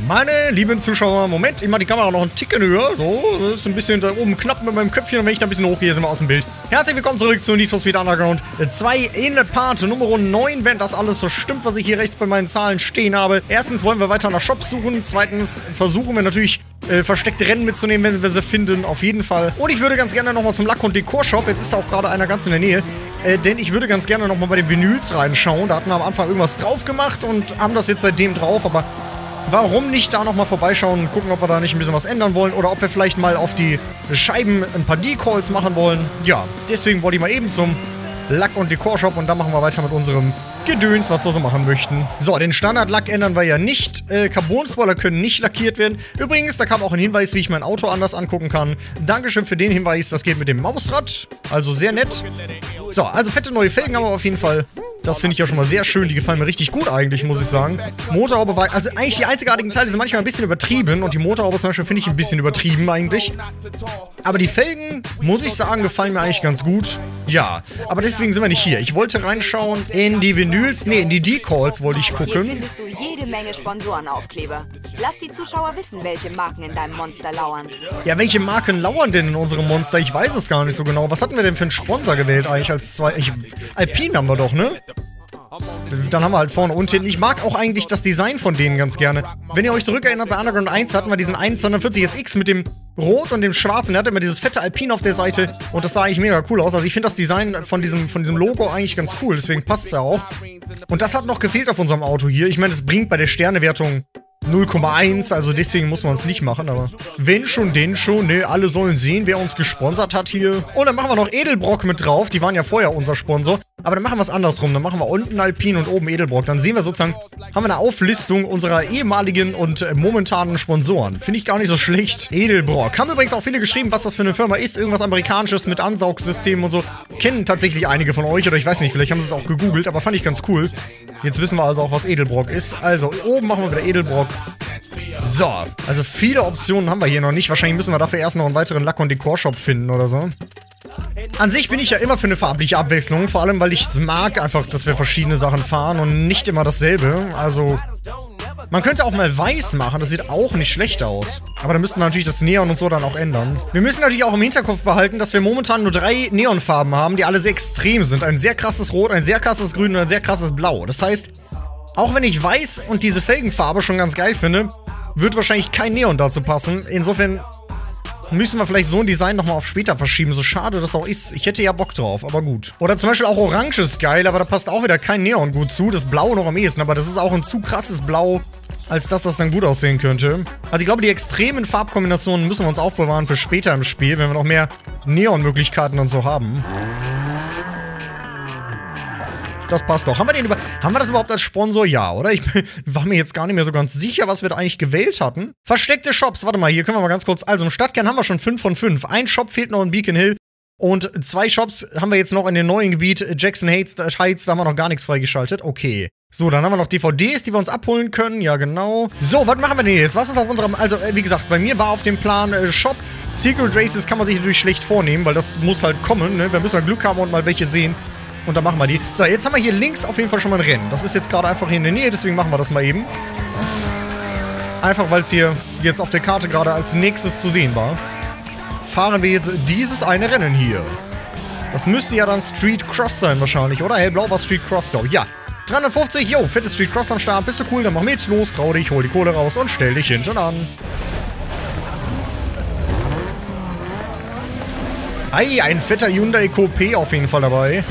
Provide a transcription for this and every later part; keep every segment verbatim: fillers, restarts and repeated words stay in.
Meine lieben Zuschauer, Moment, ich mache die Kamera noch einen Ticken höher. So, das ist ein bisschen da oben knapp mit meinem Köpfchen. Und wenn ich da ein bisschen hochgehe, sind wir aus dem Bild. Herzlich willkommen zurück zu Need for Speed Underground zwei in Part Nummer neun, wenn das alles so stimmt, was ich hier rechts bei meinen Zahlen stehen habe. Erstens wollen wir weiter nach Shops suchen. Zweitens versuchen wir natürlich äh, versteckte Rennen mitzunehmen, wenn wir sie finden. Auf jeden Fall. Und ich würde ganz gerne nochmal zum Lack- und Dekor-Shop. Jetzt ist da auch gerade einer ganz in der Nähe. Äh, denn ich würde ganz gerne nochmal bei den Vinyls reinschauen. Da hatten wir am Anfang irgendwas drauf gemacht und haben das jetzt seitdem drauf, aber warum nicht da nochmal vorbeischauen und gucken, ob wir da nicht ein bisschen was ändern wollen oder ob wir vielleicht mal auf die Scheiben ein paar Decals machen wollen. Ja, deswegen wollte ich mal eben zum Lack- und Dekor-Shop und dann machen wir weiter mit unserem Gedöns, was wir so machen möchten. So, den Standardlack ändern wir ja nicht. Äh, Carbon-Spoiler können nicht lackiert werden. Übrigens, da kam auch ein Hinweis, wie ich mein Auto anders angucken kann. Dankeschön für den Hinweis. Das geht mit dem Mausrad. Also sehr nett. So, also fette neue Felgen haben wir auf jeden Fall. Das finde ich ja schon mal sehr schön. Die gefallen mir richtig gut eigentlich, muss ich sagen. Motorhaube war... Also eigentlich die einzigartigen Teile sind manchmal ein bisschen übertrieben. Und die Motorhaube zum Beispiel finde ich ein bisschen übertrieben eigentlich. Aber die Felgen, muss ich sagen, gefallen mir eigentlich ganz gut. Ja, aber deswegen sind wir nicht hier. Ich wollte reinschauen in die Vinyls. Ne, in die Decals wollte ich gucken. Hier findest du jede Menge Sponsorenaufkleber. Lass die Zuschauer wissen, welche Marken in deinem Monster lauern. Ja, welche Marken lauern denn in unserem Monster? Ich weiß es gar nicht so genau. Was hatten wir denn für einen Sponsor gewählt eigentlich als zwei... Ich, Alpine haben wir doch, ne? Dann haben wir halt vorne und hinten. Ich mag auch eigentlich das Design von denen ganz gerne. Wenn ihr euch zurückerinnert, bei Underground eins hatten wir diesen hundertvierzig S X mit dem Rot und dem Schwarzen. Der hatte immer dieses fette Alpine auf der Seite und das sah eigentlich mega cool aus. Also ich finde das Design von diesem, von diesem Logo eigentlich ganz cool, deswegen passt es ja auch. Und das hat noch gefehlt auf unserem Auto hier. Ich meine, es bringt bei der Sternewertung null Komma eins, also deswegen muss man es nicht machen, aber wenn schon, denn schon, ne, alle sollen sehen, wer uns gesponsert hat hier. Und dann machen wir noch Edelbrock mit drauf, die waren ja vorher unser Sponsor, aber dann machen wir es andersrum, dann machen wir unten Alpine und oben Edelbrock, dann sehen wir sozusagen, haben wir eine Auflistung unserer ehemaligen und äh, momentanen Sponsoren. Finde ich gar nicht so schlecht. Edelbrock. Haben übrigens auch viele geschrieben, was das für eine Firma ist, irgendwas Amerikanisches mit Ansaugsystemen und so. Kennen tatsächlich einige von euch, oder ich weiß nicht, vielleicht haben sie es auch gegoogelt, aber fand ich ganz cool. Jetzt wissen wir also auch, was Edelbrock ist. Also, oben machen wir wieder Edelbrock. So, also viele Optionen haben wir hier noch nicht. Wahrscheinlich müssen wir dafür erst noch einen weiteren Lack- und Dekor-Shop finden oder so. An sich bin ich ja immer für eine farbliche Abwechslung. Vor allem, weil ich es mag einfach, dass wir verschiedene Sachen fahren und nicht immer dasselbe. Also, man könnte auch mal weiß machen. Das sieht auch nicht schlecht aus. Aber dann müssten wir natürlich das Neon und so dann auch ändern. Wir müssen natürlich auch im Hinterkopf behalten, dass wir momentan nur drei Neonfarben haben, die alle sehr extrem sind. Ein sehr krasses Rot, ein sehr krasses Grün und ein sehr krasses Blau. Das heißt, auch wenn ich weiß und diese Felgenfarbe schon ganz geil finde, wird wahrscheinlich kein Neon dazu passen. Insofern müssen wir vielleicht so ein Design nochmal auf später verschieben. So schade das auch ist. Ich hätte ja Bock drauf, aber gut. Oder zum Beispiel auch Orange ist geil, aber da passt auch wieder kein Neon gut zu. Das Blau noch am ehesten, aber das ist auch ein zu krasses Blau, als dass das dann gut aussehen könnte. Also ich glaube, die extremen Farbkombinationen müssen wir uns aufbewahren für später im Spiel, wenn wir noch mehr Neon-Möglichkeiten und so haben. Das passt doch. Haben wir den über haben wir das überhaupt als Sponsor? Ja, oder? Ich war mir jetzt gar nicht mehr so ganz sicher, was wir da eigentlich gewählt hatten. Versteckte Shops. Warte mal, hier können wir mal ganz kurz. Also im Stadtkern haben wir schon fünf von fünf. Ein Shop fehlt noch in Beacon Hill. Und zwei Shops haben wir jetzt noch in dem neuen Gebiet Jackson Heights. Da haben wir noch gar nichts freigeschaltet. Okay. So, dann haben wir noch D V Ds, die wir uns abholen können. Ja, genau. So, was machen wir denn jetzt? Was ist auf unserem... Also, wie gesagt, bei mir war auf dem Plan äh, Shop. Secret Races kann man sich natürlich schlecht vornehmen, weil das muss halt kommen, ne? Wir müssen mal Glück haben und mal welche sehen. Und dann machen wir die. So, jetzt haben wir hier links auf jeden Fall schon mal ein Rennen. Das ist jetzt gerade einfach hier in der Nähe, deswegen machen wir das mal eben. Einfach, weil es hier jetzt auf der Karte gerade als nächstes zu sehen war. Fahren wir jetzt dieses eine Rennen hier. Das müsste ja dann Street Cross sein wahrscheinlich, oder? Hellblau war Street Cross, glaube ich. Ja. dreihundertfünfzig, jo, fette Street Cross am Start. Bist du cool, dann mach mit. Los, trau dich, hol die Kohle raus und stell dich hinten an. Ei, ein fetter Hyundai Coupé auf jeden Fall dabei.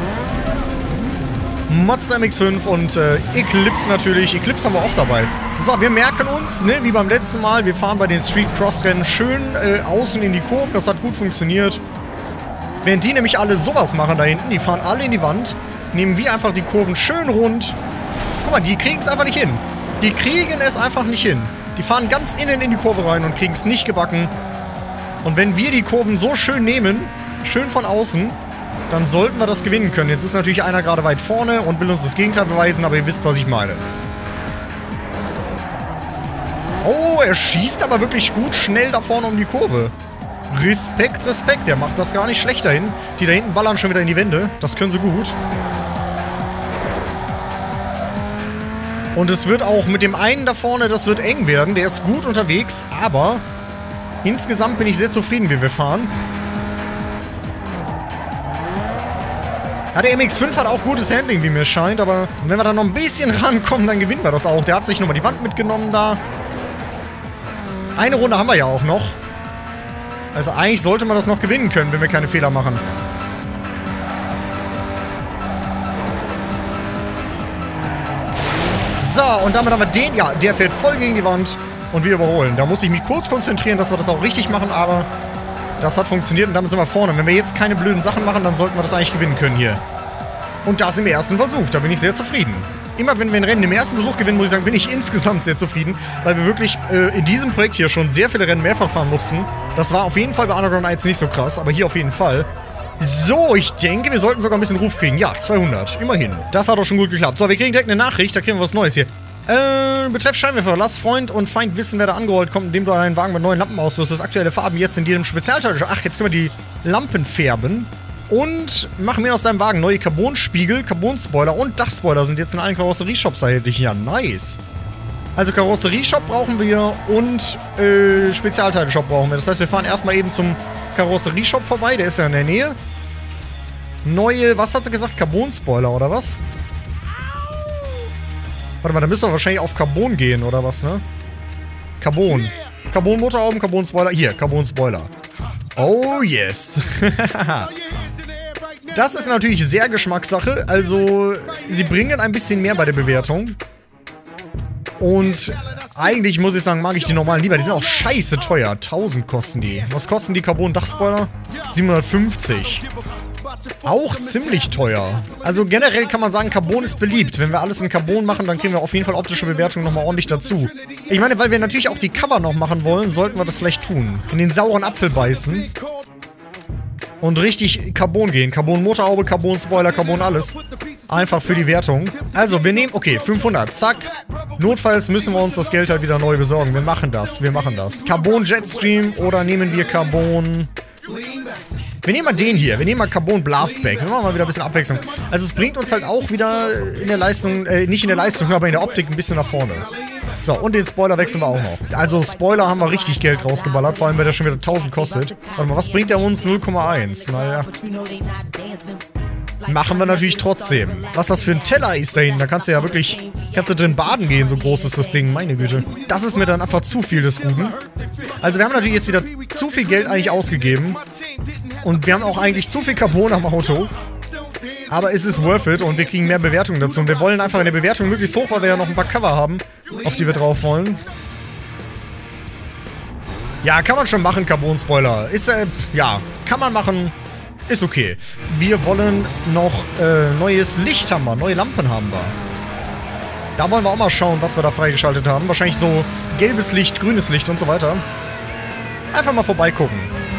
Mazda M X fünf und äh, Eclipse natürlich. Eclipse haben wir oft dabei. So, wir merken uns, ne, wie beim letzten Mal, wir fahren bei den Street Cross Rennen schön äh, außen in die Kurve. Das hat gut funktioniert. Während die nämlich alle sowas machen da hinten, die fahren alle in die Wand, nehmen wir einfach die Kurven schön rund. Guck mal, die kriegen es einfach nicht hin. Die kriegen es einfach nicht hin. Die fahren ganz innen in die Kurve rein und kriegen es nicht gebacken. Und wenn wir die Kurven so schön nehmen, schön von außen, dann sollten wir das gewinnen können. Jetzt ist natürlich einer gerade weit vorne und will uns das Gegenteil beweisen, aber ihr wisst, was ich meine. Oh, er schießt aber wirklich gut schnell da vorne um die Kurve. Respekt, Respekt. Der macht das gar nicht schlecht dahin. Die da hinten ballern schon wieder in die Wände. Das können sie gut. Und es wird auch mit dem einen da vorne, das wird eng werden. Der ist gut unterwegs, aber insgesamt bin ich sehr zufrieden, wie wir fahren. Ja, der M X fünf hat auch gutes Handling, wie mir scheint, aber wenn wir da noch ein bisschen rankommen, dann gewinnen wir das auch. Der hat sich nochmal die Wand mitgenommen da. Eine Runde haben wir ja auch noch. Also eigentlich sollte man das noch gewinnen können, wenn wir keine Fehler machen. So, und damit haben wir den. Ja, der fährt voll gegen die Wand und wir überholen. Da muss ich mich kurz konzentrieren, dass wir das auch richtig machen, aber das hat funktioniert und damit sind wir vorne. Wenn wir jetzt keine blöden Sachen machen, dann sollten wir das eigentlich gewinnen können hier. Und das im ersten Versuch. Da bin ich sehr zufrieden. Immer wenn wir ein Rennen im ersten Versuch gewinnen, muss ich sagen, bin ich insgesamt sehr zufrieden, weil wir wirklich äh, in diesem Projekt hier schon sehr viele Rennen mehrfach fahren mussten. Das war auf jeden Fall bei Underground eins nicht so krass, aber hier auf jeden Fall. So, ich denke, wir sollten sogar ein bisschen Ruf kriegen. Ja, zweihundert. Immerhin. Das hat doch schon gut geklappt. So, wir kriegen direkt eine Nachricht. Da kriegen wir was Neues hier. Äh, betreff Scheinwerfer. Lass Freund und Feind wissen, wer da angeholt kommt, indem du einen Wagen mit neuen Lampen ausrüstest. Aktuelle Farben jetzt in jedem Spezialteil. Ach, jetzt können wir die Lampen färben. Und machen wir aus deinem Wagen neue Carbonspiegel, Carbon-Spoiler und Dachspoiler sind jetzt in allen Karosserieshops erhältlich. Ja, nice. Also Karosserieshop brauchen wir und äh, Spezialteile-Shop brauchen wir. Das heißt, wir fahren erstmal eben zum Karosserieshop vorbei. Der ist ja in der Nähe. Neue, was hat sie gesagt? Carbon-Spoiler oder was? Warte mal, da müssen wir wahrscheinlich auf Carbon gehen oder was, ne? Carbon. Carbon-Motorhauben, Carbon-Spoiler. Hier, Carbon-Spoiler. Oh, yes. Das ist natürlich sehr Geschmackssache. Also, sie bringen ein bisschen mehr bei der Bewertung. Und eigentlich, muss ich sagen, mag ich die normalen lieber. Die sind auch scheiße teuer. tausend kosten die. Was kosten die Carbon-Dachspoiler? siebenhundertfünfzig. Auch ziemlich teuer. Also generell kann man sagen, Carbon ist beliebt. Wenn wir alles in Carbon machen, dann kriegen wir auf jeden Fall optische Bewertungen nochmal ordentlich dazu. Ich meine, weil wir natürlich auch die Cover noch machen wollen, sollten wir das vielleicht tun. In den sauren Apfel beißen. Und richtig Carbon gehen. Carbon-Motorhaube, Carbon-Spoiler, Carbon alles. Einfach für die Wertung. Also, wir nehmen, okay, fünfhundert, zack. Notfalls müssen wir uns das Geld halt wieder neu besorgen. Wir machen das, wir machen das. Carbon Jetstream oder nehmen wir Carbon... Wir nehmen mal den hier. Wir nehmen mal Carbon Blastback. Wir machen mal wieder ein bisschen Abwechslung. Also es bringt uns halt auch wieder in der Leistung, äh, nicht in der Leistung, aber in der Optik ein bisschen nach vorne. So, und den Spoiler wechseln wir auch noch. Also Spoiler haben wir richtig Geld rausgeballert, vor allem weil der schon wieder tausend kostet. Warte mal, was bringt der uns? null Komma eins. Naja. Machen wir natürlich trotzdem. Was das für ein Teller ist da hinten, da kannst du ja wirklich, kannst du drin baden gehen, so groß ist das Ding, meine Güte. Das ist mir dann einfach zu viel des Guten. Also wir haben natürlich jetzt wieder zu viel Geld eigentlich ausgegeben. Und wir haben auch eigentlich zu viel Carbon am Auto. Aber es ist worth it und wir kriegen mehr Bewertungen dazu. Und wir wollen einfach in der Bewertung möglichst hoch, weil wir ja noch ein paar Cover haben, auf die wir drauf wollen. Ja, kann man schon machen, Carbon-Spoiler. Ist, äh, ja, kann man machen. Ist okay. Wir wollen noch äh, neues Licht haben wir, neue Lampen haben wir. Da wollen wir auch mal schauen, was wir da freigeschaltet haben. Wahrscheinlich so gelbes Licht, grünes Licht und so weiter. Einfach mal vorbeigucken.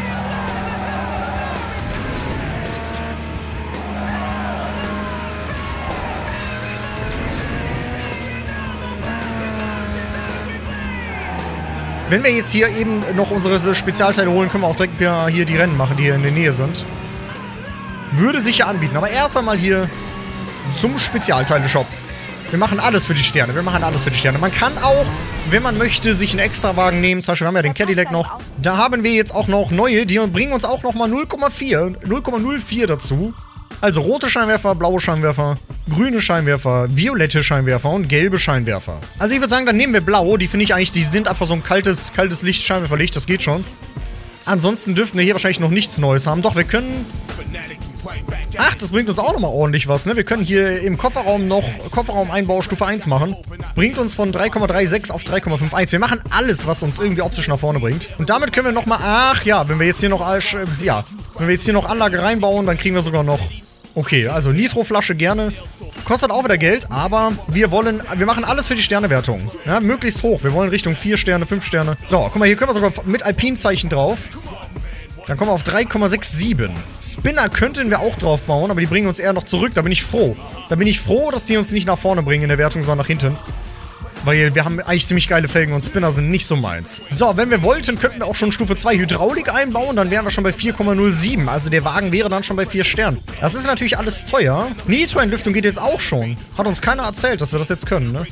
Wenn wir jetzt hier eben noch unsere Spezialteile holen, können wir auch direkt hier die Rennen machen, die hier in der Nähe sind. Würde sich ja anbieten. Aber erst einmal hier zum Spezialteile-Shop. Wir machen alles für die Sterne. Wir machen alles für die Sterne. Man kann auch, wenn man möchte, sich einen Extrawagen nehmen. Zum Beispiel, wir haben ja den Cadillac noch. Da haben wir jetzt auch noch neue, die bringen uns auch nochmal null Komma vier, null Komma null vier dazu. Also rote Scheinwerfer, blaue Scheinwerfer, grüne Scheinwerfer, violette Scheinwerfer und gelbe Scheinwerfer. Also ich würde sagen, dann nehmen wir blau. Die finde ich eigentlich, die sind einfach so ein kaltes, kaltes Licht, Scheinwerferlicht. Das geht schon. Ansonsten dürften wir hier wahrscheinlich noch nichts Neues haben. Doch, wir können... Ach, das bringt uns auch nochmal ordentlich was, ne? Wir können hier im Kofferraum noch Kofferraum-Einbau Stufe eins machen. Bringt uns von drei Komma sechsunddreißig auf drei Komma einundfünfzig. Wir machen alles, was uns irgendwie optisch nach vorne bringt. Und damit können wir nochmal... Ach ja, wenn wir jetzt hier noch... Äh, ja, wenn wir jetzt hier noch Anlage reinbauen, dann kriegen wir sogar noch... Okay, also Nitroflasche gerne. Kostet auch wieder Geld, aber wir wollen... Wir machen alles für die Sternewertung. Ja, möglichst hoch. Wir wollen Richtung vier Sterne, fünf Sterne. So, guck mal, hier können wir sogar mit Alpin-Zeichen drauf. Dann kommen wir auf drei Komma siebenundsechzig. Spinner könnten wir auch drauf bauen, aber die bringen uns eher noch zurück. Da bin ich froh. Da bin ich froh, dass die uns nicht nach vorne bringen in der Wertung, sondern nach hinten. Weil wir haben eigentlich ziemlich geile Felgen und Spinner sind nicht so meins. So, wenn wir wollten, könnten wir auch schon Stufe zwei Hydraulik einbauen. Dann wären wir schon bei vier Komma null sieben. Also der Wagen wäre dann schon bei vier Sternen. Das ist natürlich alles teuer. Nitro-Entlüftung geht jetzt auch schon. Hat uns keiner erzählt, dass wir das jetzt können, ne?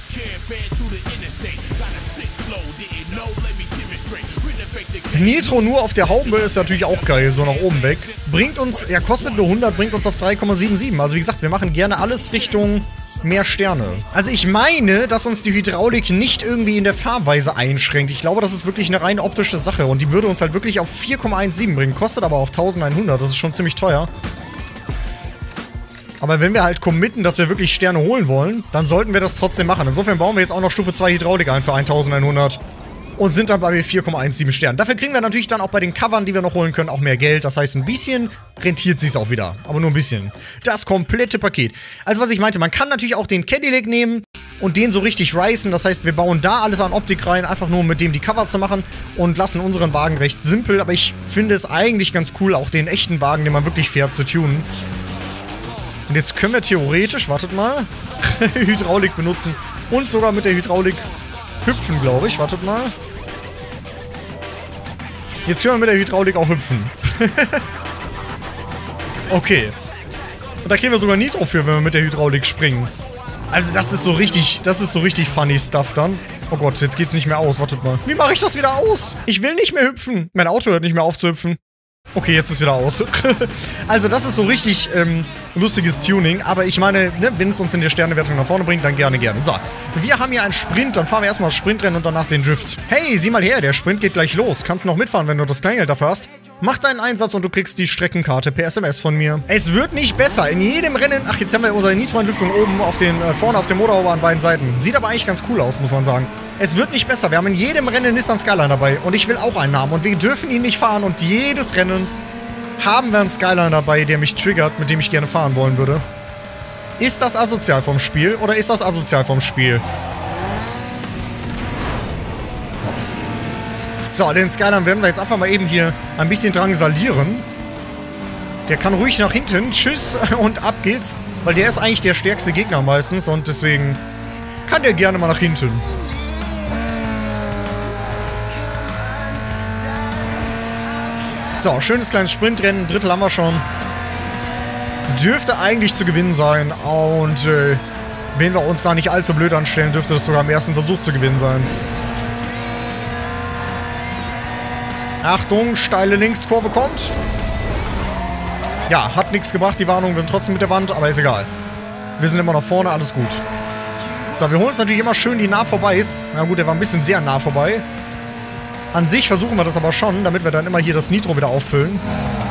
Nitro nur auf der Haube ist natürlich auch geil, so nach oben weg. Bringt uns, ja kostet nur hundert, bringt uns auf drei Komma siebenundsiebzig. Also wie gesagt, wir machen gerne alles Richtung mehr Sterne. Also ich meine, dass uns die Hydraulik nicht irgendwie in der Fahrweise einschränkt. Ich glaube, das ist wirklich eine rein optische Sache. Und die würde uns halt wirklich auf vier Komma siebzehn bringen. Kostet aber auch eintausendeinhundert, das ist schon ziemlich teuer. Aber wenn wir halt committen, dass wir wirklich Sterne holen wollen, dann sollten wir das trotzdem machen. Insofern bauen wir jetzt auch noch Stufe zwei Hydraulik ein für eintausendeinhundert. Und sind dann bei vier Komma siebzehn Sternen. Dafür kriegen wir natürlich dann auch bei den Covern, die wir noch holen können, auch mehr Geld. Das heißt, ein bisschen rentiert sich auch wieder. Aber nur ein bisschen. Das komplette Paket. Also was ich meinte, man kann natürlich auch den Cadillac nehmen und den so richtig ricen. Das heißt, wir bauen da alles an Optik rein, einfach nur mit dem die Cover zu machen und lassen unseren Wagen recht simpel. Aber ich finde es eigentlich ganz cool, auch den echten Wagen, den man wirklich fährt, zu tunen. Und jetzt können wir theoretisch, wartet mal, Hydraulik benutzen und sogar mit der Hydraulik hüpfen, glaube ich. Wartet mal. Jetzt können wir mit der Hydraulik auch hüpfen. Okay. Und da kriegen wir sogar Nitro für, wenn wir mit der Hydraulik springen. Also das ist so richtig, das ist so richtig funny Stuff dann. Oh Gott, jetzt geht's nicht mehr aus. Wartet mal. Wie mache ich das wieder aus? Ich will nicht mehr hüpfen. Mein Auto hört nicht mehr auf zu hüpfen. Okay, jetzt ist wieder aus. Also das ist so richtig ähm, lustiges Tuning. Aber ich meine, ne, wenn es uns in der Sternewertung nach vorne bringt, dann gerne, gerne. So, wir haben hier einen Sprint. Dann fahren wir erstmal das Sprintrennen und danach den Drift. Hey, sieh mal her, der Sprint geht gleich los. Kannst noch mitfahren, wenn du das Kleingeld dafür hast. Mach deinen Einsatz und du kriegst die Streckenkarte per S M S von mir. Es wird nicht besser. In jedem Rennen... Ach, jetzt haben wir unsere Nitro-Entlüftung oben auf den, äh, vorne auf dem Motorhaube an beiden Seiten. Sieht aber eigentlich ganz cool aus, muss man sagen. Es wird nicht besser. Wir haben in jedem Rennen Nissan Skyline dabei. Und ich will auch einen haben. Und wir dürfen ihn nicht fahren. Und jedes Rennen haben wir einen Skyline dabei, der mich triggert, mit dem ich gerne fahren wollen würde. Ist das asozial vom Spiel? Oder ist das asozial vom Spiel? So, den Skyline werden wir jetzt einfach mal eben hier ein bisschen drangsalieren. Der kann ruhig nach hinten. Tschüss und ab geht's. Weil der ist eigentlich der stärkste Gegner meistens. Und deswegen kann der gerne mal nach hinten. So, schönes kleines Sprintrennen. Drittel haben wir schon. Dürfte eigentlich zu gewinnen sein. Und äh, wenn wir uns da nicht allzu blöd anstellen, dürfte das sogar am ersten Versuch zu gewinnen sein. Achtung, steile Linkskurve kommt. Ja, hat nichts gebracht, die Warnung. Wir sind trotzdem mit der Wand, aber ist egal. Wir sind immer noch vorne, alles gut. So, wir holen uns natürlich immer schön die nah vorbei ist. Na gut, der war ein bisschen sehr nah vorbei. An sich versuchen wir das aber schon, damit wir dann immer hier das Nitro wieder auffüllen.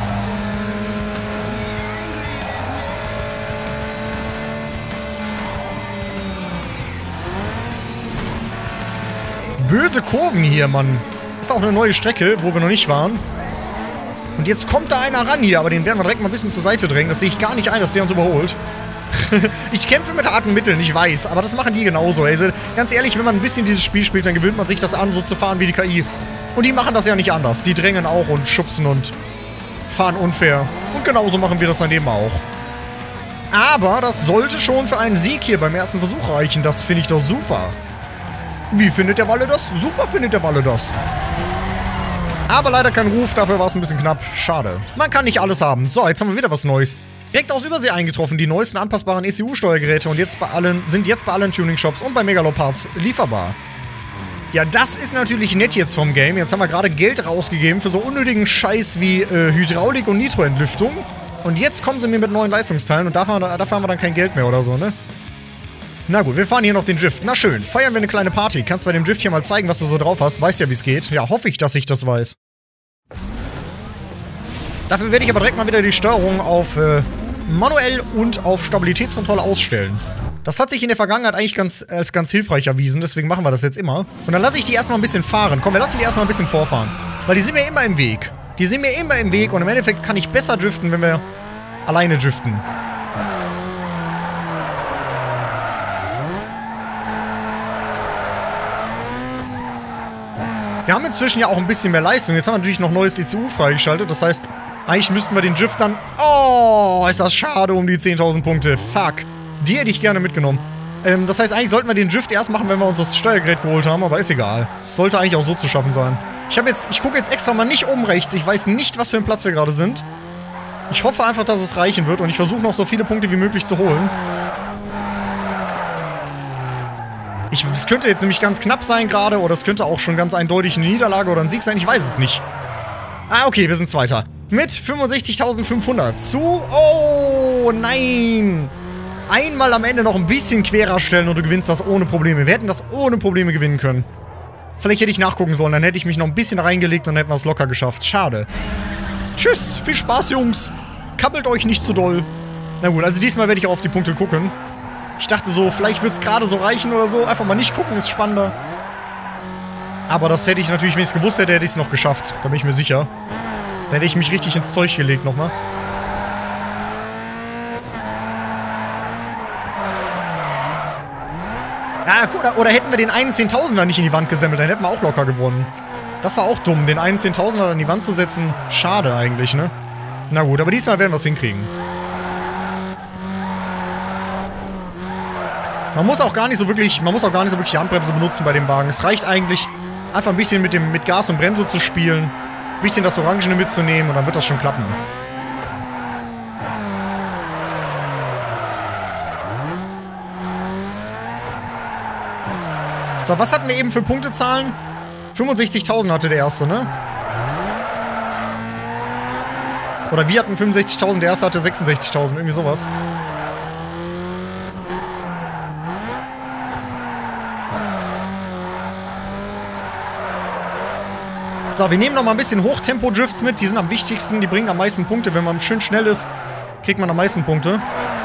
Böse Kurven hier, Mann. Ist auch eine neue Strecke, wo wir noch nicht waren. Und jetzt kommt da einer ran hier, aber den werden wir direkt mal ein bisschen zur Seite drängen. Das sehe ich gar nicht ein, dass der uns überholt. Ich kämpfe mit harten Mitteln, ich weiß, aber das machen die genauso. Also, ganz ehrlich, wenn man ein bisschen dieses Spiel spielt, dann gewöhnt man sich das an, so zu fahren wie die K I. Und die machen das ja nicht anders. Die drängen auch und schubsen und fahren unfair. Und genauso machen wir das daneben auch. Aber das sollte schon für einen Sieg hier beim ersten Versuch reichen. Das finde ich doch super. Wie findet der Walle das? Super findet der Walle das. Aber leider kein Ruf, dafür war es ein bisschen knapp. Schade. Man kann nicht alles haben. So, jetzt haben wir wieder was Neues. Direkt aus Übersee eingetroffen, die neuesten anpassbaren E C U-Steuergeräte und jetzt bei allen, sind jetzt bei allen Tuning-Shops und bei Megalo-Parts lieferbar. Ja, das ist natürlich nett jetzt vom Game. Jetzt haben wir gerade Geld rausgegeben für so unnötigen Scheiß wie äh, Hydraulik und Nitro-Entlüftung. Und jetzt kommen sie mir mit neuen Leistungsteilen und dafür, dafür haben wir dann kein Geld mehr oder so, ne? Na gut, wir fahren hier noch den Drift. Na schön, feiern wir eine kleine Party. Kannst bei dem Drift hier mal zeigen, was du so drauf hast. Weißt ja, wie es geht. Ja, hoffe ich, dass ich das weiß. Dafür werde ich aber direkt mal wieder die Steuerung auf äh, manuell und auf Stabilitätskontrolle ausstellen. Das hat sich in der Vergangenheit eigentlich ganz, als ganz hilfreich erwiesen, deswegen machen wir das jetzt immer. Und dann lasse ich die erstmal ein bisschen fahren. Komm, wir lassen die erstmal ein bisschen vorfahren. Weil die sind mir immer im Weg. Die sind mir immer im Weg und im Endeffekt kann ich besser driften, wenn wir alleine driften. Wir haben inzwischen ja auch ein bisschen mehr Leistung. Jetzt haben wir natürlich noch neues E C U freigeschaltet. Das heißt, eigentlich müssten wir den Drift dann... Oh, ist das schade um die zehntausend Punkte. Fuck. Die hätte ich gerne mitgenommen. Ähm, das heißt, eigentlich sollten wir den Drift erst machen, wenn wir uns das Steuergerät geholt haben. Aber ist egal. Es sollte eigentlich auch so zu schaffen sein. Ich habe jetzt... Ich gucke jetzt extra mal nicht oben rechts. Ich weiß nicht, was für ein Platz wir gerade sind. Ich hoffe einfach, dass es reichen wird. Und ich versuche noch so viele Punkte wie möglich zu holen. Ich, es könnte jetzt nämlich ganz knapp sein gerade, oder es könnte auch schon ganz eindeutig eine Niederlage oder ein Sieg sein, ich weiß es nicht. Ah, okay, wir sind Zweiter. Mit fünfundsechzigtausendfünfhundert zu... Oh, nein! Einmal am Ende noch ein bisschen querer stellen und du gewinnst das ohne Probleme. Wir hätten das ohne Probleme gewinnen können. Vielleicht hätte ich nachgucken sollen, dann hätte ich mich noch ein bisschen reingelegt und hätten wir es locker geschafft. Schade. Tschüss, viel Spaß, Jungs. Kabbelt euch nicht zu doll. Na gut, also diesmal werde ich auch auf die Punkte gucken. Ich dachte so, vielleicht wird es gerade so reichen oder so. Einfach mal nicht gucken, ist spannender. Aber das hätte ich natürlich, wenn ich es gewusst hätte, hätte ich es noch geschafft. Da bin ich mir sicher. Da hätte ich mich richtig ins Zeug gelegt nochmal. Ah, oder, oder hätten wir den einen Zehntausender nicht in die Wand gesemmelt, dann hätten wir auch locker gewonnen. Das war auch dumm, den einen Zehntausender an die Wand zu setzen. Schade eigentlich, ne? Na gut, aber diesmal werden wir es hinkriegen. Man muss auch gar nicht so wirklich, man muss auch gar nicht so wirklich die Handbremse benutzen bei dem Wagen. Es reicht eigentlich, einfach ein bisschen mit, dem, mit Gas und Bremse zu spielen, ein bisschen das Orangene mitzunehmen und dann wird das schon klappen. So, was hatten wir eben für Punktezahlen? fünfundsechzigtausend hatte der erste, ne? Oder wir hatten fünfundsechzigtausend, der erste hatte sechsundsechzigtausend, irgendwie sowas. So, wir nehmen noch mal ein bisschen Hochtempo-Drifts mit. Die sind am wichtigsten. Die bringen am meisten Punkte. Wenn man schön schnell ist, kriegt man am meisten Punkte.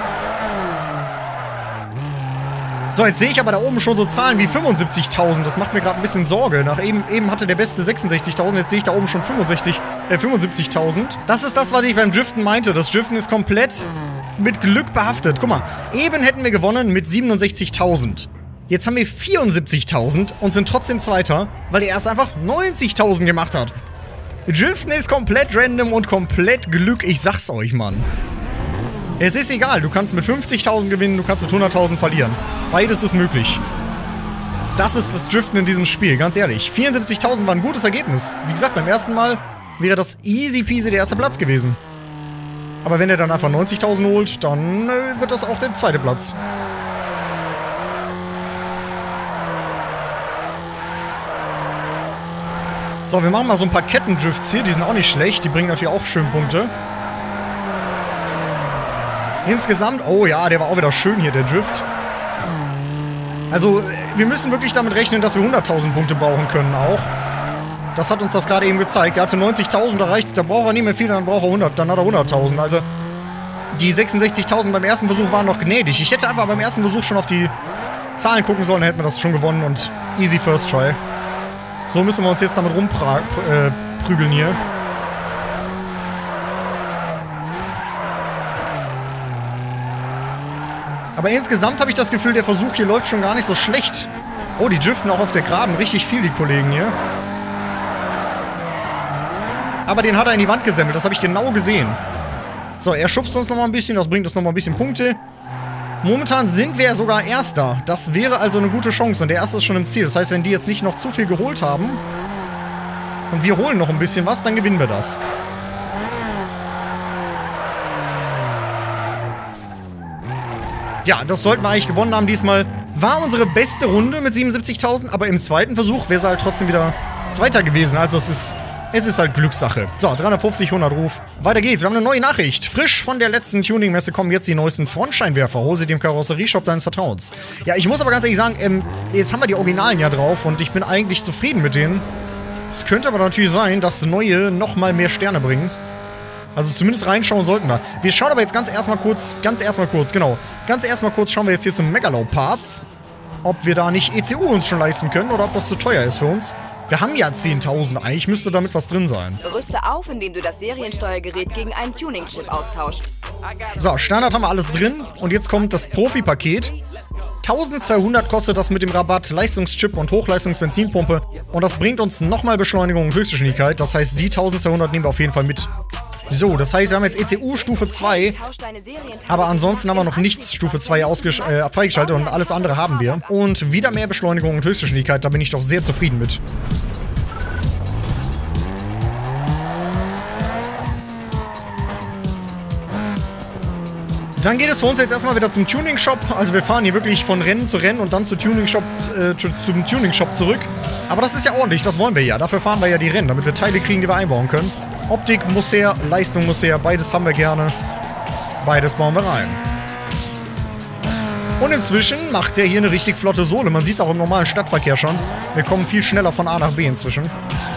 So, jetzt sehe ich aber da oben schon so Zahlen wie fünfundsiebzigtausend. Das macht mir gerade ein bisschen Sorge. Nach eben, eben hatte der Beste sechsundsechzigtausend. Jetzt sehe ich da oben schon fünfundsechzig, äh, fünfundsiebzigtausend. Das ist das, was ich beim Driften meinte. Das Driften ist komplett mit Glück behaftet. Guck mal, eben hätten wir gewonnen mit siebenundsechzigtausend. Jetzt haben wir vierundsiebzigtausend und sind trotzdem Zweiter, weil er erst einfach neunzigtausend gemacht hat. Driften ist komplett random und komplett Glück, ich sag's euch, Mann. Es ist egal, du kannst mit fünfzigtausend gewinnen, du kannst mit hunderttausend verlieren. Beides ist möglich. Das ist das Driften in diesem Spiel, ganz ehrlich. vierundsiebzigtausend war ein gutes Ergebnis. Wie gesagt, beim ersten Mal wäre das easy peasy der erste Platz gewesen. Aber wenn er dann einfach neunzigtausend holt, dann äh, wird das auch der zweite Platz. So, wir machen mal so ein paar Kettendrifts hier. Die sind auch nicht schlecht. Die bringen natürlich auch schön Punkte. Insgesamt... Oh ja, der war auch wieder schön hier, der Drift. Also, wir müssen wirklich damit rechnen, dass wir hunderttausend Punkte brauchen können auch. Das hat uns das gerade eben gezeigt. Der hatte neunzigtausend erreicht. Da braucht er nicht mehr viel, dann braucht er hundert. Dann hat er hunderttausend. Also, die sechsundsechzigtausend beim ersten Versuch waren noch gnädig. Ich hätte einfach beim ersten Versuch schon auf die Zahlen gucken sollen, dann hätten wir das schon gewonnen und easy first try. So müssen wir uns jetzt damit rumprügeln hier. Aber insgesamt habe ich das Gefühl, der Versuch hier läuft schon gar nicht so schlecht. Oh, die driften auch auf der Graben richtig viel, die Kollegen hier. Aber den hat er in die Wand gesemmelt, das habe ich genau gesehen. So, er schubst uns nochmal ein bisschen, das bringt uns nochmal ein bisschen Punkte. Momentan sind wir sogar Erster. Das wäre also eine gute Chance. Und der Erste ist schon im Ziel. Das heißt, wenn die jetzt nicht noch zu viel geholt haben und wir holen noch ein bisschen was, dann gewinnen wir das. Ja, das sollten wir eigentlich gewonnen haben diesmal. War unsere beste Runde mit siebenundsiebzigtausend, aber im zweiten Versuch wäre es halt trotzdem wieder Zweiter gewesen. Also es ist... Es ist halt Glückssache. So, dreihundertfünfzig, hundert Ruf. Weiter geht's. Wir haben eine neue Nachricht. Frisch von der letzten Tuning-Messe kommen jetzt die neuesten Frontscheinwerfer. Hol sie dem Karosserieshop deines Vertrauens. Ja, ich muss aber ganz ehrlich sagen, ähm, jetzt haben wir die Originalen ja drauf und ich bin eigentlich zufrieden mit denen. Es könnte aber natürlich sein, dass neue nochmal mehr Sterne bringen. Also zumindest reinschauen sollten wir. Wir schauen aber jetzt ganz erstmal kurz, ganz erstmal kurz, genau. Ganz erstmal kurz schauen wir jetzt hier zum Megalow-Parts. Ob wir da nicht E C U uns schon leisten können oder ob das zu teuer ist für uns. Wir haben ja zehntausend, eigentlich müsste damit was drin sein. Rüste auf, indem du das Seriensteuergerät gegen einen Tuning-Chip austauschst. So, Standard haben wir alles drin. Und jetzt kommt das Profi-Paket. eintausendzweihundert kostet das mit dem Rabatt, Leistungschip und Hochleistungsbenzinpumpe. Und das bringt uns nochmal Beschleunigung und Höchstgeschwindigkeit. Das heißt, die eintausendzweihundert nehmen wir auf jeden Fall mit. So, das heißt, wir haben jetzt E C U Stufe zwei, aber ansonsten haben wir noch nichts Stufe zwei äh, freigeschaltet und alles andere haben wir. Und wieder mehr Beschleunigung und Höchstgeschwindigkeit, da bin ich doch sehr zufrieden mit. Dann geht es für uns jetzt erstmal wieder zum Tuning-Shop. Also wir fahren hier wirklich von Rennen zu Rennen und dann zu Tuning-Shop, äh, zum Tuning-Shop zurück. Aber das ist ja ordentlich, das wollen wir ja. Dafür fahren wir ja die Rennen, damit wir Teile kriegen, die wir einbauen können. Optik muss her, Leistung muss her, beides haben wir gerne. Beides bauen wir rein. Und inzwischen macht der hier eine richtig flotte Sohle. Man sieht es auch im normalen Stadtverkehr schon. Wir kommen viel schneller von A nach B inzwischen.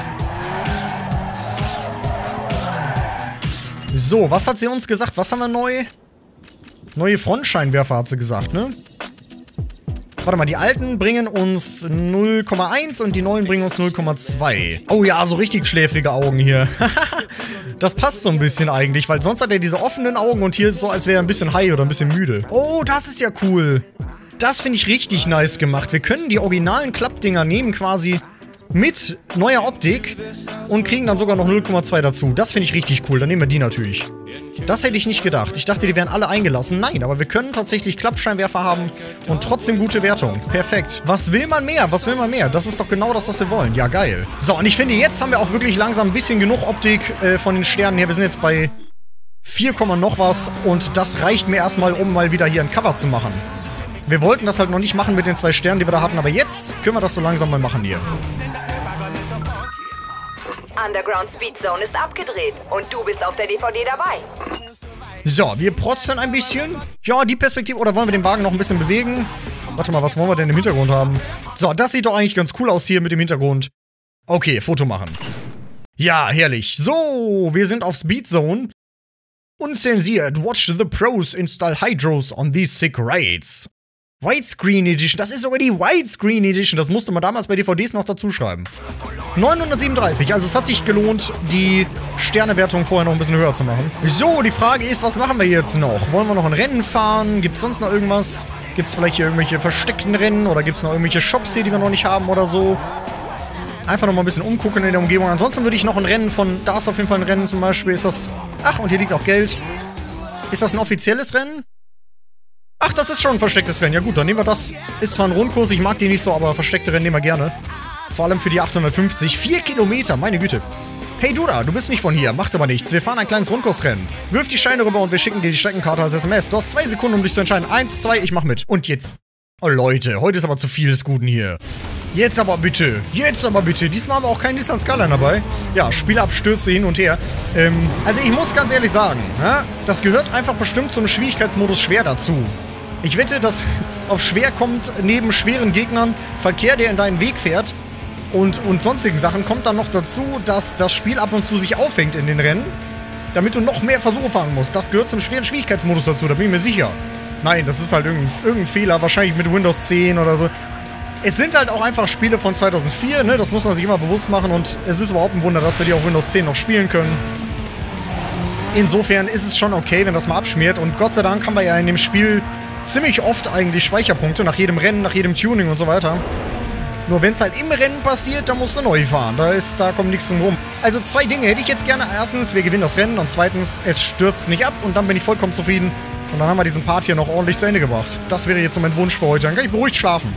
So, was hat sie uns gesagt? Was haben wir neu? Neue Frontscheinwerfer hat sie gesagt, ne? Warte mal, die alten bringen uns null Komma eins und die neuen bringen uns null Komma zwei. Oh ja, so richtig schläfrige Augen hier. Das passt so ein bisschen eigentlich, weil sonst hat er diese offenen Augen und hier ist es so, als wäre er ein bisschen high oder ein bisschen müde. Oh, das ist ja cool. Das finde ich richtig nice gemacht. Wir können die originalen Klappdinger nehmen quasi mit neuer Optik und kriegen dann sogar noch null Komma zwei dazu. Das finde ich richtig cool. Dann nehmen wir die natürlich. Das hätte ich nicht gedacht. Ich dachte, die wären alle eingelassen. Nein, aber wir können tatsächlich Klappscheinwerfer haben und trotzdem gute Wertung. Perfekt. Was will man mehr? Was will man mehr? Das ist doch genau das, was wir wollen. Ja, geil. So, und ich finde, jetzt haben wir auch wirklich langsam ein bisschen genug Optik äh, von den Sternen her. Wir sind jetzt bei vier, noch was und das reicht mir erstmal, um mal wieder hier ein Cover zu machen. Wir wollten das halt noch nicht machen mit den zwei Sternen, die wir da hatten, aber jetzt können wir das so langsam mal machen hier. Underground Speed Zone ist abgedreht und du bist auf der D V D dabei. So, wir protzen ein bisschen. Ja, die Perspektive. Oder wollen wir den Wagen noch ein bisschen bewegen? Warte mal, was wollen wir denn im Hintergrund haben? So, das sieht doch eigentlich ganz cool aus hier mit dem Hintergrund. Okay, Foto machen. Ja, herrlich. So, wir sind auf Speed Zone. Unzensiert. Watch the pros install Hydros on these sick rides. Widescreen Edition. Das ist sogar die Widescreen Edition. Das musste man damals bei D V Ds noch dazu schreiben. neunhundertsiebenunddreißig. Also es hat sich gelohnt, die Sternewertung vorher noch ein bisschen höher zu machen. So, die Frage ist, was machen wir jetzt noch? Wollen wir noch ein Rennen fahren? Gibt es sonst noch irgendwas? Gibt es vielleicht hier irgendwelche versteckten Rennen? Oder gibt es noch irgendwelche Shops hier, die wir noch nicht haben oder so? Einfach noch mal ein bisschen umgucken in der Umgebung. Ansonsten würde ich noch ein Rennen von... Da ist auf jeden Fall ein Rennen zum Beispiel. Ist das... Ach, und hier liegt auch Geld. Ist das ein offizielles Rennen? Ach, das ist schon ein verstecktes Rennen. Ja gut, dann nehmen wir das. Ist zwar ein Rundkurs, ich mag die nicht so, aber versteckte Rennen nehmen wir gerne. Vor allem für die achthundertfünfzig. Vier Kilometer, meine Güte. Hey du da, du bist nicht von hier, macht aber nichts. Wir fahren ein kleines Rundkursrennen. Wirf die Scheine rüber und wir schicken dir die Streckenkarte als S M S. Du hast zwei Sekunden, um dich zu entscheiden. Eins, zwei, ich mach mit. Und jetzt. Oh Leute, heute ist aber zu viel des Guten hier. Jetzt aber bitte. Jetzt aber bitte. Diesmal haben wir auch keinen Nissan Skyline dabei. Ja, Spielabstürze hin und her. Ähm, also ich muss ganz ehrlich sagen, ja, das gehört einfach bestimmt zum Schwierigkeitsmodus schwer dazu. Ich wette, dass auf schwer kommt neben schweren Gegnern Verkehr, der in deinen Weg fährt und, und sonstigen Sachen, kommt dann noch dazu, dass das Spiel ab und zu sich aufhängt in den Rennen, damit du noch mehr Versuche fahren musst. Das gehört zum schweren Schwierigkeitsmodus dazu, da bin ich mir sicher. Nein, das ist halt irgendein, irgendein Fehler, wahrscheinlich mit Windows zehn oder so. Es sind halt auch einfach Spiele von zweitausendvier, ne? Das muss man sich immer bewusst machen und es ist überhaupt ein Wunder, dass wir die auf Windows zehn noch spielen können. Insofern ist es schon okay, wenn das mal abschmiert und Gott sei Dank haben wir ja in dem Spiel ziemlich oft eigentlich Speicherpunkte, nach jedem Rennen, nach jedem Tuning und so weiter. Nur wenn es halt im Rennen passiert, dann musst du neu fahren. Da, ist, da kommt nichts drum rum. Also zwei Dinge hätte ich jetzt gerne. Erstens, wir gewinnen das Rennen und zweitens, es stürzt nicht ab und dann bin ich vollkommen zufrieden. Und dann haben wir diesen Part hier noch ordentlich zu Ende gebracht. Das wäre jetzt so mein Wunsch für heute. Dann kann ich beruhigt schlafen.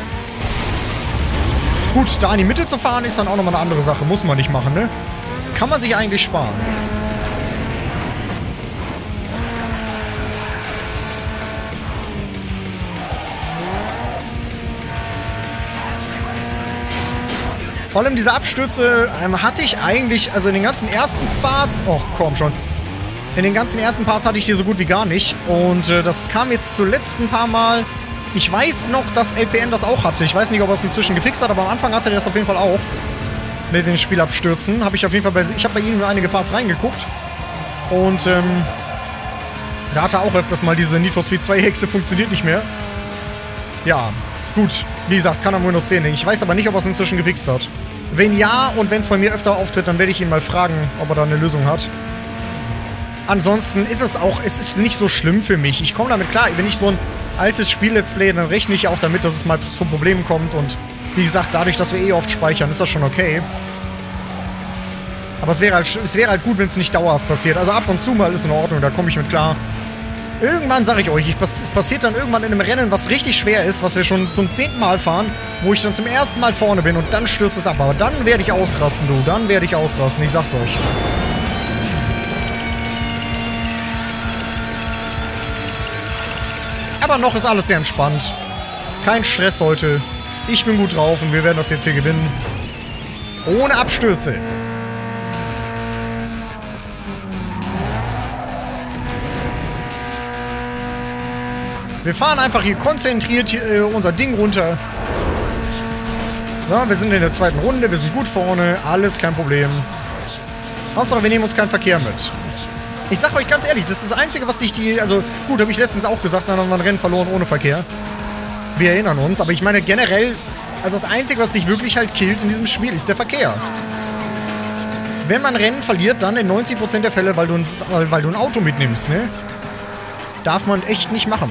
Gut, da in die Mitte zu fahren, ist dann auch nochmal eine andere Sache. Muss man nicht machen, ne? Kann man sich eigentlich sparen. Vor allem diese Abstürze ähm, hatte ich eigentlich, also in den ganzen ersten Parts, oh komm schon, in den ganzen ersten Parts hatte ich die so gut wie gar nicht. Und äh, das kam jetzt zuletzt ein paar Mal. Ich weiß noch, dass L P N das auch hatte. Ich weiß nicht, ob er es inzwischen gefixt hat, aber am Anfang hatte er das auf jeden Fall auch. Mit den Spielabstürzen. Habe ich auf jeden Fall bei, ich habe bei ihm nur einige Parts reingeguckt. Und ähm, da hatte er auch öfters mal diese Need for Speed zwei Hexe, funktioniert nicht mehr. Ja, gut. Wie gesagt, kann er Windows zehn. Ich weiß aber nicht, ob er es inzwischen gefixt hat. Wenn ja und wenn es bei mir öfter auftritt, dann werde ich ihn mal fragen, ob er da eine Lösung hat. Ansonsten ist es auch, es ist nicht so schlimm für mich. Ich komme damit klar, wenn ich so ein altes Spiel-Let's Play, dann rechne ich auch damit, dass es mal zu Problemen kommt. Und wie gesagt, dadurch, dass wir eh oft speichern, ist das schon okay. Aber es wäre halt, es wäre halt gut, wenn es nicht dauerhaft passiert. Also ab und zu mal ist in Ordnung, da komme ich mit klar. Irgendwann sage ich euch, ich, es passiert dann irgendwann in einem Rennen, was richtig schwer ist, was wir schon zum zehnten Mal fahren, wo ich dann zum ersten Mal vorne bin und dann stürzt es ab. Aber dann werde ich ausrasten, du. Dann werde ich ausrasten, ich sag's euch. Aber noch ist alles sehr entspannt. Kein Stress heute. Ich bin gut drauf und wir werden das jetzt hier gewinnen. Ohne Abstürze. Wir fahren einfach hier konzentriert hier, äh, unser Ding runter. Ja, wir sind in der zweiten Runde, wir sind gut vorne, alles kein Problem. Hauptsache, wir nehmen uns keinen Verkehr mit. Ich sag euch ganz ehrlich, das ist das Einzige, was sich die... Also, gut, habe ich letztens auch gesagt, dann haben wir ein Rennen verloren ohne Verkehr. Wir erinnern uns, aber ich meine generell... Also das Einzige, was dich wirklich halt killt in diesem Spiel, ist der Verkehr. Wenn man Rennen verliert, dann in neunzig Prozent der Fälle, weil du, ein, weil, weil du ein Auto mitnimmst, ne? Darf man echt nicht machen.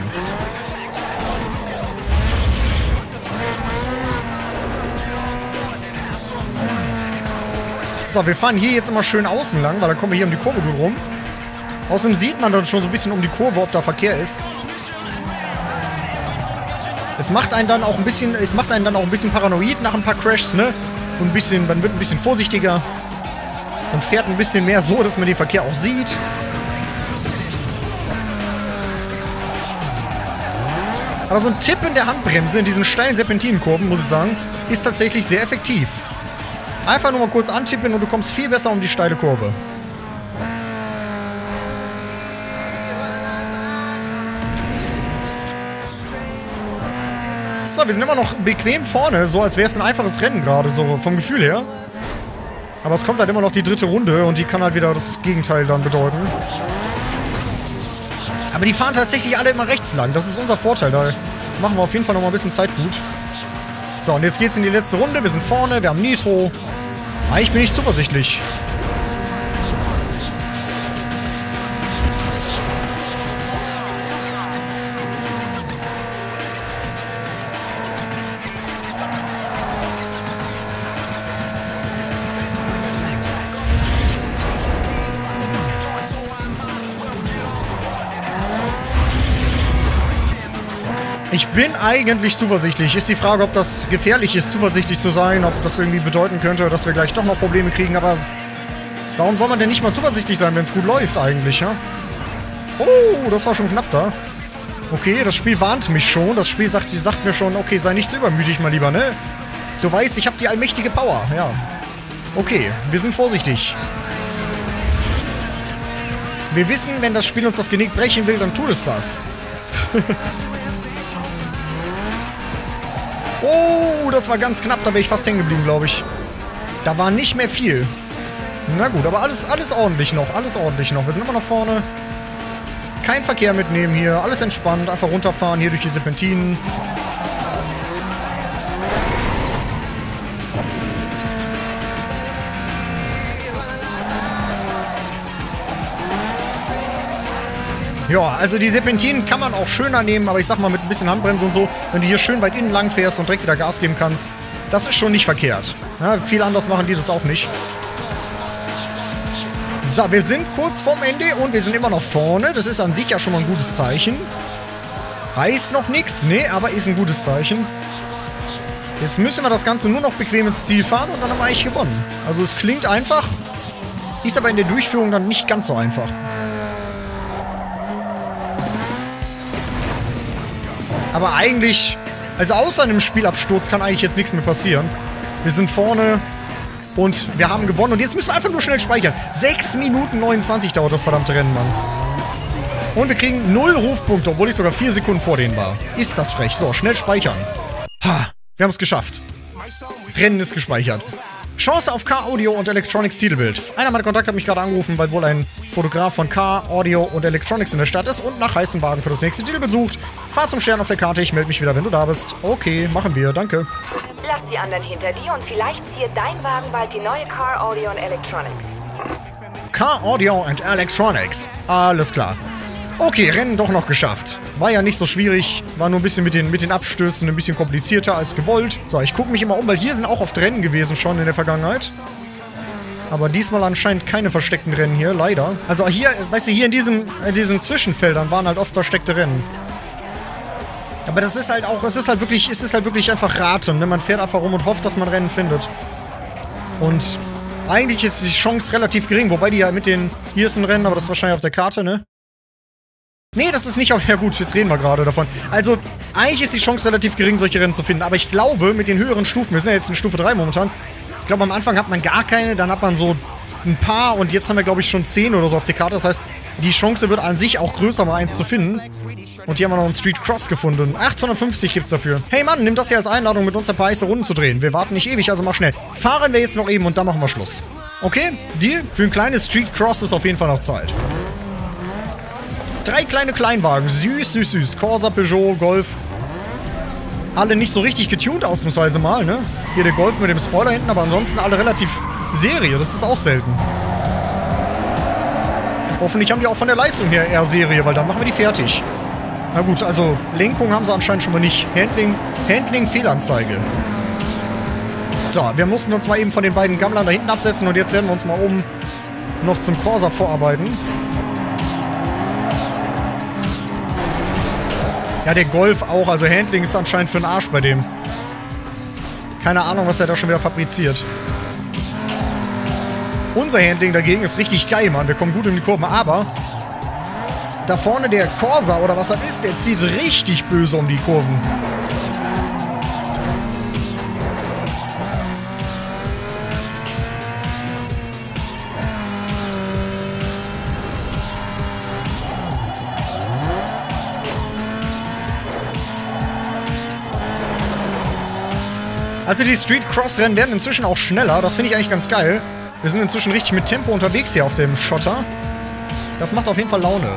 So, wir fahren hier jetzt immer schön außen lang, weil dann kommen wir hier um die Kurve gut rum. Außerdem sieht man dann schon so ein bisschen um die Kurve, ob da Verkehr ist. Es macht einen dann auch ein bisschen, es macht einen dann auch ein bisschen paranoid nach ein paar Crashs, ne? Und ein bisschen, man wird ein bisschen vorsichtiger. Und fährt ein bisschen mehr so, dass man den Verkehr auch sieht. Aber so ein Tipp in der Handbremse in diesen steilen Serpentinenkurven, muss ich sagen, ist tatsächlich sehr effektiv. Einfach nur mal kurz antippen und du kommst viel besser um die steile Kurve. So, wir sind immer noch bequem vorne, so als wäre es ein einfaches Rennen gerade, so vom Gefühl her. Aber es kommt halt immer noch die dritte Runde und die kann halt wieder das Gegenteil dann bedeuten. Aber die fahren tatsächlich alle immer rechts lang, das ist unser Vorteil, da machen wir auf jeden Fall noch mal ein bisschen Zeit gut. So, und jetzt geht's in die letzte Runde, wir sind vorne, wir haben Nitro. Eigentlich bin ich zuversichtlich. Ich bin eigentlich zuversichtlich. Ist die Frage, ob das gefährlich ist, zuversichtlich zu sein, ob das irgendwie bedeuten könnte, dass wir gleich doch noch Probleme kriegen, aber warum soll man denn nicht mal zuversichtlich sein, wenn es gut läuft eigentlich, ja? Oh, das war schon knapp da. Okay, das Spiel warnt mich schon. Das Spiel sagt, die sagt mir schon, okay, sei nicht zu übermütig, mal lieber, ne? Du weißt, ich habe die allmächtige Power, ja. Okay, wir sind vorsichtig. Wir wissen, wenn das Spiel uns das Genick brechen will, dann tut es das. Oh, das war ganz knapp, da wäre ich fast hängen geblieben, glaube ich. Da war nicht mehr viel. Na gut, aber alles, alles ordentlich noch, alles ordentlich noch. Wir sind immer noch vorne. Kein Verkehr mitnehmen hier, alles entspannt, einfach runterfahren hier durch die Serpentinen. Ja, also die Serpentinen kann man auch schöner nehmen, aber ich sag mal mit ein bisschen Handbremse und so, wenn du hier schön weit innen lang fährst und direkt wieder Gas geben kannst, das ist schon nicht verkehrt. Ja, viel anders machen die das auch nicht. So, wir sind kurz vorm Ende und wir sind immer noch vorne. Das ist an sich ja schon mal ein gutes Zeichen. Heißt noch nichts, ne, aber ist ein gutes Zeichen. Jetzt müssen wir das Ganze nur noch bequem ins Ziel fahren und dann haben wir eigentlich gewonnen. Also es klingt einfach, ist aber in der Durchführung dann nicht ganz so einfach. Aber eigentlich, also außer einem Spielabsturz kann eigentlich jetzt nichts mehr passieren. Wir sind vorne und wir haben gewonnen. Und jetzt müssen wir einfach nur schnell speichern. sechs Minuten neunundzwanzig dauert das verdammte Rennen, Mann. Und wir kriegen null Rufpunkte, obwohl ich sogar vier Sekunden vor denen war. Ist das frech. So, schnell speichern. Ha, wir haben es geschafft. Rennen ist gespeichert. Chance auf Car Audio und Electronics Titelbild. Einer meiner Kontakte hat mich gerade angerufen, weil wohl ein Fotograf von Car Audio und Electronics in der Stadt ist und nach heißen Wagen für das nächste Titelbild sucht. Fahr zum Stern auf der Karte, ich melde mich wieder, wenn du da bist. Okay, machen wir, danke. Lass die anderen hinter dir und vielleicht zieht dein Wagen bald die neue Car Audio und Electronics. Car Audio and Electronics. Alles klar. Okay, Rennen doch noch geschafft. War ja nicht so schwierig. War nur ein bisschen mit den, mit den Abstößen ein bisschen komplizierter als gewollt. So, ich gucke mich immer um, weil hier sind auch oft Rennen gewesen schon in der Vergangenheit. Aber diesmal anscheinend keine versteckten Rennen hier, leider. Also hier, weißt du, hier in, diesem, in diesen Zwischenfeldern waren halt oft versteckte Rennen. Aber das ist halt auch, es ist halt wirklich, es ist halt wirklich einfach raten, ne? Man fährt einfach rum und hofft, dass man Rennen findet. Und eigentlich ist die Chance relativ gering, wobei die ja mit den, hier ist ein Rennen, aber das ist wahrscheinlich auf der Karte, ne? Nee, das ist nicht auf... Ja gut, jetzt reden wir gerade davon. Also, eigentlich ist die Chance relativ gering, solche Rennen zu finden. Aber ich glaube, mit den höheren Stufen, wir sind ja jetzt in Stufe drei momentan, ich glaube, am Anfang hat man gar keine, dann hat man so ein paar und jetzt haben wir, glaube ich, schon zehn oder so auf der Karte. Das heißt, die Chance wird an sich auch größer, mal eins zu finden. Und hier haben wir noch einen Street Cross gefunden. achthundertfünfzig gibt's dafür. Hey Mann, nimm das hier als Einladung, mit uns ein paar heiße Runden zu drehen. Wir warten nicht ewig, also mach schnell. Fahren wir jetzt noch eben und dann machen wir Schluss. Okay, Deal? Für ein kleines Street Cross ist auf jeden Fall noch Zeit. Drei kleine Kleinwagen. Süß, süß, süß. Corsa, Peugeot, Golf. Alle nicht so richtig getuned, ausnahmsweise mal, ne? Hier der Golf mit dem Spoiler hinten, aber ansonsten alle relativ Serie. Das ist auch selten. Hoffentlich haben die auch von der Leistung her eher Serie, weil dann machen wir die fertig. Na gut, also Lenkung haben sie anscheinend schon mal nicht. Handling, Handling, Fehlanzeige. So, wir mussten uns mal eben von den beiden Gammlern da hinten absetzen und jetzt werden wir uns mal oben noch zum Corsa vorarbeiten. Ja, der Golf auch. Also Handling ist anscheinend für den Arsch bei dem. Keine Ahnung, was er da schon wieder fabriziert. Unser Handling dagegen ist richtig geil, Mann. Wir kommen gut in die Kurven. Aber da vorne der Corsa oder was das ist, der zieht richtig böse um die Kurven. Also die Street Cross Rennen werden inzwischen auch schneller. Das finde ich eigentlich ganz geil. Wir sind inzwischen richtig mit Tempo unterwegs hier auf dem Schotter. Das macht auf jeden Fall Laune.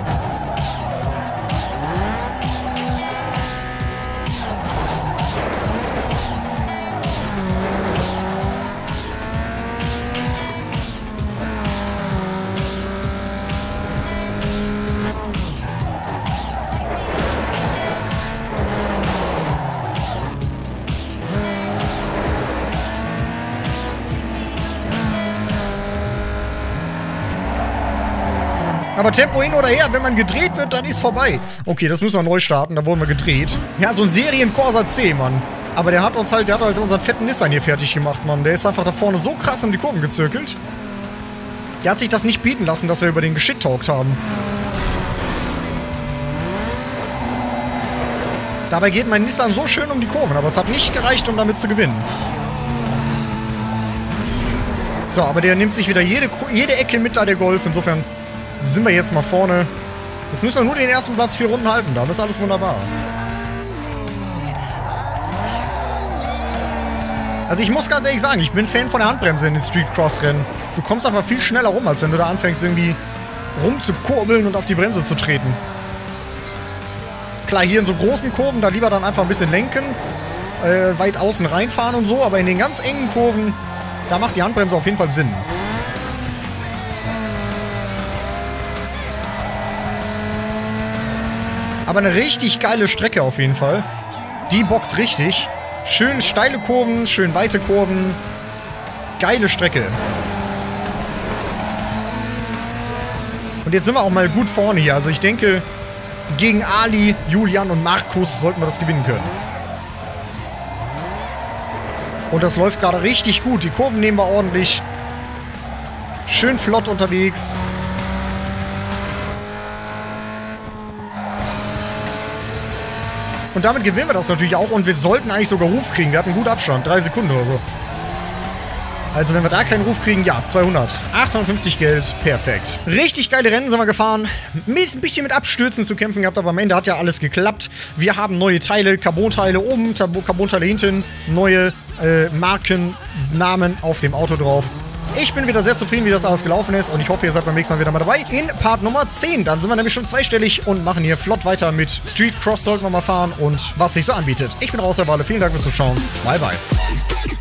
Aber Tempo hin oder her, wenn man gedreht wird, dann ist vorbei. Okay, das müssen wir neu starten, da wurden wir gedreht. Ja, so ein Serien-Corsa C, Mann. Aber der hat uns halt, der hat halt unseren fetten Nissan hier fertig gemacht, Mann. Der ist einfach da vorne so krass um die Kurven gezirkelt. Der hat sich das nicht bieten lassen, dass wir über den geschittalkt haben. Dabei geht mein Nissan so schön um die Kurven, aber es hat nicht gereicht, um damit zu gewinnen. So, aber der nimmt sich wieder jede, jede Ecke mit, da der Golf. Insofern sind wir jetzt mal vorne. Jetzt müssen wir nur den ersten Platz vier Runden halten. Dann ist alles wunderbar. Also ich muss ganz ehrlich sagen, ich bin Fan von der Handbremse in den Street Cross Rennen. Du kommst einfach viel schneller rum, als wenn du da anfängst irgendwie rumzukurbeln und auf die Bremse zu treten. Klar, hier in so großen Kurven, da lieber dann einfach ein bisschen lenken, äh, weit außen reinfahren und so, aber in den ganz engen Kurven, da macht die Handbremse auf jeden Fall Sinn. Aber eine richtig geile Strecke auf jeden Fall. Die bockt richtig. Schön steile Kurven, schön weite Kurven. Geile Strecke. Und jetzt sind wir auch mal gut vorne hier. Also ich denke, gegen Ali, Julian und Markus sollten wir das gewinnen können. Und das läuft gerade richtig gut. Die Kurven nehmen wir ordentlich. Schön flott unterwegs. Und damit gewinnen wir das natürlich auch. Und wir sollten eigentlich sogar Ruf kriegen. Wir hatten einen guten Abstand. Drei Sekunden oder so. Also wenn wir da keinen Ruf kriegen, ja, zweihundert. achthundertfünfzig Geld. Perfekt. Richtig geile Rennen sind wir gefahren. Mit, ein bisschen mit Abstürzen zu kämpfen gehabt, aber am Ende hat ja alles geklappt. Wir haben neue Teile, Carbon-Teile oben, Carbon-Teile hinten. Neue äh, Markennamen auf dem Auto drauf. Ich bin wieder sehr zufrieden, wie das alles gelaufen ist und ich hoffe, ihr seid beim nächsten Mal wieder mal dabei in Part Nummer zehn. Dann sind wir nämlich schon zweistellig und machen hier flott weiter mit Street Cross sollten wir mal fahren und was sich so anbietet. Ich bin raus, Herr Wale. Vielen Dank fürs Zuschauen. Bye, bye.